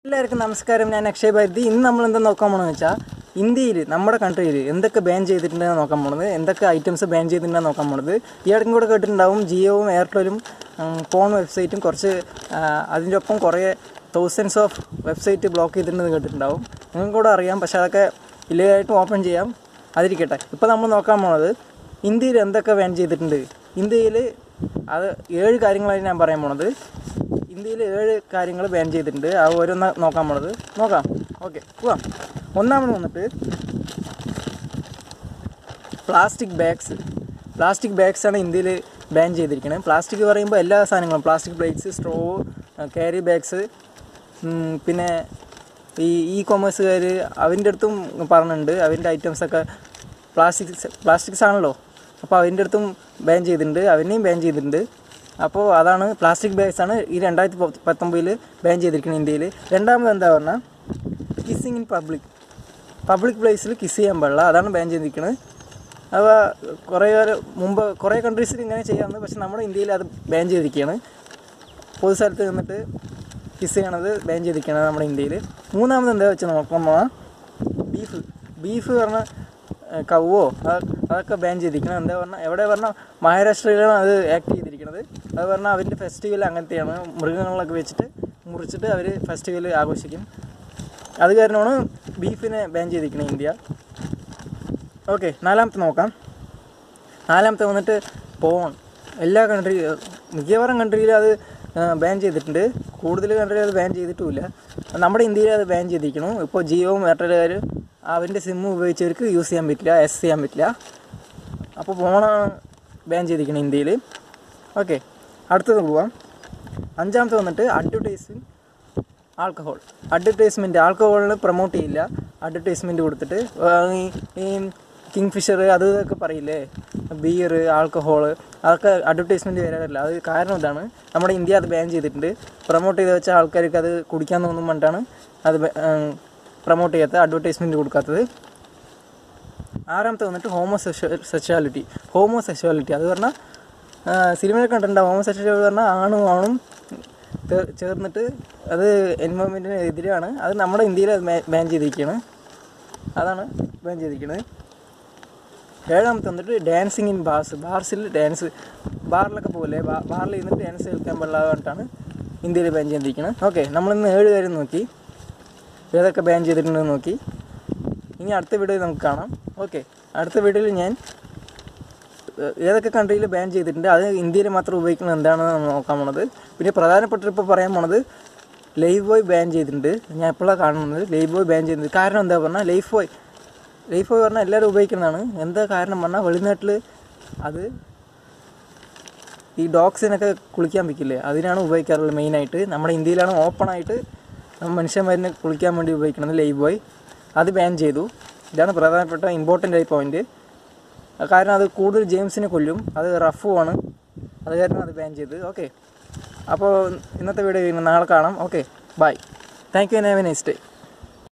എല്ലാവർക്കും നമസ്കാരം. ഞാൻ അക്ഷയ് ഭാരതി. ഇന്ന് നമ്മൾ എന്താ നോക്കാൻ പോകണമെന്ന് വെച്ചാൽ ഇന്ത്യയിൽ നമ്മുടെ കൺട്രിയിൽ എന്തൊക്കെ ബാൻ ചെയ്തിട്ടുണ്ടെന്ന് നോക്കാൻ പോണത്, എന്തൊക്കെ ഐറ്റംസ് ബാൻ ചെയ്തിട്ടുണ്ടെന്ന് നോക്കാൻ പോണത്. ഈ ഇടയ്ക്കും കൂടെ കേട്ടിട്ടുണ്ടാവും ജിയോവും എയർടെലും ഫോൺ വെബ്സൈറ്റും കുറച്ച് അതിൻ്റെ ഒപ്പം കുറേ തൗസൻഡ്സ് ഓഫ് വെബ്സൈറ്റ് ബ്ലോക്ക് ചെയ്തിട്ടുണ്ടെന്ന് കേട്ടിട്ടുണ്ടാവും. നിങ്ങൾക്ക് കൂടെ അറിയാം, പക്ഷേ അതൊക്കെ ഇല്ലീഗലായിട്ട് ഓപ്പൺ ചെയ്യാം. അതിരിക്കട്ടെ. ഇപ്പോൾ നമ്മൾ നോക്കാൻ പോണത് ഇന്ത്യയിൽ എന്തൊക്കെ ബാൻ ചെയ്തിട്ടുണ്ട്. ഇന്ത്യയിൽ അത് 7 കാര്യങ്ങളാണ് ഞാൻ പറയാൻ പോണത്. ഇന്ത്യയിൽ 7 കാര്യങ്ങൾ ബാൻ ചെയ്തിട്ടുണ്ട്. അത് ഓരോന്ന് നോക്കാൻ പോണത്. നോക്കാം. ഓക്കെ, പോവാം. ഒന്നാമത് വന്നിട്ട് പ്ലാസ്റ്റിക് ബാഗ്സാണ് ഇന്ത്യയിൽ ബാൻ ചെയ്തിരിക്കുന്നത്. പ്ലാസ്റ്റിക് പറയുമ്പോൾ എല്ലാ സാധനങ്ങളും, plastic plates, straw, carry bags, പിന്നെ ഈ കൊമേഴ്സുകാർ അവൻ്റെ അടുത്തും പറഞ്ഞിട്ടുണ്ട്. അവൻ്റെ ഐറ്റംസൊക്കെ പ്ലാസ്റ്റിക്സ് ആണല്ലോ, അപ്പോൾ അവൻ്റെ അടുത്തും ബാൻ ചെയ്തിട്ടുണ്ട്, അവനെയും ബാൻ ചെയ്തിട്ടുണ്ട്. അപ്പോൾ അതാണ് പ്ലാസ്റ്റിക് ബാഗ്സാണ് ഈ 2019 ബാൻ ചെയ്തിരിക്കുന്നത് ഇന്ത്യയിൽ. രണ്ടാമത് എന്താ പറഞ്ഞാൽ കിസ്സിങ് ഇൻ പബ്ലിക് പ്ലേസിൽ കിസ് ചെയ്യാൻ പാടില്ല, അതാണ് ബാൻ ചെയ്തിരിക്കുന്നത്. അപ്പോൾ കുറേ കൺട്രീസിൽ ഇങ്ങനെ ചെയ്യാമെന്ന്, പക്ഷെ നമ്മുടെ ഇന്ത്യയിൽ അത് ബാൻ ചെയ്തിരിക്കുകയാണ്. പൊതു സ്ഥലത്ത് നിന്നിട്ട് കിസ് ചെയ്യണത് ബാൻ ചെയ്തിരിക്കുകയാണ് നമ്മുടെ ഇന്ത്യയിൽ. മൂന്നാമത് എന്താ വെച്ച് നോക്കുമ്പോൾ ബീഫ് പറഞ്ഞാൽ കവ്വോ അതൊക്കെ ബാൻ ചെയ്തിരിക്കണം. എന്താ പറഞ്ഞാൽ എവിടെ പറഞ്ഞാൽ മഹാരാഷ്ട്രയിലാണ് അത് ആക്ട് ചെയ്തിരിക്കുന്നത്. അത് പറഞ്ഞാൽ അവൻ്റെ ഫെസ്റ്റിവൽ അങ്ങനത്തെയാണ്, മൃഗങ്ങളൊക്കെ വെച്ചിട്ട് മുറിച്ചിട്ട് അവർ ഫെസ്റ്റിവൽ ആഘോഷിക്കും. അത് കാരണമാണ് ബീഫിനെ ബാൻ ചെയ്തിരിക്കുന്നത് ഇന്ത്യ. ഓക്കെ, നാലാമത്തെ നോക്കാം. നാലാമത്തെ വന്നിട്ട് പോൺ. എല്ലാ മിക്കവാറും കൺട്രിയിലും അത് ബാൻ ചെയ്തിട്ടുണ്ട്. കൂടുതൽ കൺട്രിയിൽ അത് ബാൻ ചെയ്തിട്ടുമില്ല. നമ്മുടെ ഇന്ത്യയിൽ അത് ബാൻ ചെയ്തിരിക്കണം. ഇപ്പോൾ ജിയോവും എയർടെലുകാർ അവൻ്റെ സിമ്മ് ഉപയോഗിച്ചവർക്ക് യൂസ് ചെയ്യാൻ പറ്റില്ല, ചെയ്യാൻ പറ്റില്ല. അപ്പോൾ ഫോണാണ് ബാൻ ചെയ്തിരിക്കുന്നത് ഇന്ത്യയിൽ. ഓക്കെ, അടുത്തത് പോവാം. അഞ്ചാമത്തെ വന്നിട്ട് അഡ്വർടൈസ്മെൻറ്റ്. ആൽക്കഹോളിന് പ്രൊമോട്ട് ചെയ്യില്ല. അഡ്വർടൈസ്മെൻറ്റ് കൊടുത്തിട്ട് ഈ കിങ് ഫിഷർ അത് ഇതൊക്കെ പറയില്ലേ, ബിയർ, ആൽക്കഹോൾ, അതൊക്കെ അഡ്വർടൈസ്മെൻറ്റ് വരാറില്ല. അത് കാരണം ഇതാണ്, നമ്മുടെ ഇന്ത്യ അത് ബാൻ ചെയ്തിട്ടുണ്ട്. പ്രൊമോട്ട് ചെയ്ത് വെച്ചാൽ ആൾക്കാർക്ക് അത് കുടിക്കാൻ തോന്നും പറഞ്ഞിട്ടാണ് അത് പ്രൊമോട്ട് ചെയ്യാത്തത്, അഡ്വർടൈസ്മെൻറ്റ് കൊടുക്കാത്തത്. ആറാമത്തെ വന്നിട്ട് ഹോമോസെക്ഷുവാലിറ്റി. അത് പറഞ്ഞാൽ സിനിമയിൽ കണ്ടിട്ടുണ്ടാവും. ഹോമോസെക്ഷുവാലിറ്റി പറഞ്ഞാൽ ആണും ചേർന്നിട്ട് അത് എൻവയോൺമെൻറ്റിന് എതിരാണ്. അത് നമ്മുടെ ഇന്ത്യയിൽ അത് ബാൻ ചെയ്തിരിക്കുകയാണ്. അതാണ് ബാൻ ചെയ്തിരിക്കുന്നത്. ഏഴാമത്തെ വന്നിട്ട് ഡാൻസിങ് ഇൻ ബാറിലൊക്കെ പോലെ ബാറിൽ ഇരുന്നിട്ട് ഡാൻസ് കളിക്കാൻ പാടില്ലാതെ പറഞ്ഞിട്ടാണ് ഇന്ത്യയിൽ ബാൻ ചെയ്തിരിക്കുന്നത്. ഓക്കെ, നമ്മളിന്ന് 7 കാര്യം നോക്കി, ഏതൊക്കെ ബാൻ ചെയ്തിട്ടുണ്ടെന്ന് നോക്കി. ഇനി അടുത്ത വീഡിയോയിൽ നമുക്ക് കാണാം. ഓക്കെ, അടുത്ത വീഡിയോയിൽ ഞാൻ ഏതൊക്കെ കൺട്രിയിൽ ബാൻ ചെയ്തിട്ടുണ്ട്, അത് ഇന്ത്യയിൽ മാത്രം ഉപയോഗിക്കുന്നത് എന്താണെന്ന് നമ്മൾ നോക്കാൻ പോണത്. പിന്നെ പ്രധാനപ്പെട്ട ഇപ്പോൾ പറയാൻ പോണത് ലൈഫ് ബോയ് ബാൻ ചെയ്തിട്ടുണ്ട്. ഞാൻ എപ്പോഴാണ് കാണുന്നത് ലൈഫ് ബോയ് ബാൻ ചെയ്തിട്ടുണ്ട്. കാരണം എന്താ പറഞ്ഞാൽ ലൈഫ് ബോയ് പറഞ്ഞാൽ എല്ലാവരും ഉപയോഗിക്കുന്നതാണ്. എന്താ കാരണം പറഞ്ഞാൽ വെളിനാട്ടിൽ അത് ഈ ഡോഗ്സിനൊക്കെ കുളിക്കാൻ പറ്റില്ലേ, അതിനാണ് ഉപയോഗിക്കാറുള്ളത് മെയിനായിട്ട്. നമ്മുടെ ഇന്ത്യയിലാണ് ഓപ്പണായിട്ട് മനുഷ്യന്മാരിനെ കുളിക്കാൻ വേണ്ടി ഉപയോഗിക്കുന്നത് ലൈഫ് ബോയ്. അത് ബാൻ ചെയ്തു. ഇതാണ് പ്രധാനപ്പെട്ട ഇമ്പോർട്ടൻ്റ് ആയ പോയിൻറ്റ്. കാരണം അത് കൂടുതൽ ജെയിംസിനെ കൊല്ലും, അത് റഫുമാണ്, അത് കാരണം അത് ബാൻ ചെയ്ത്. ഓക്കെ, അപ്പോൾ ഇന്നത്തെ വീഡിയോ നാളെ കാണാം. Okay, bye. Thank you and have a nice day.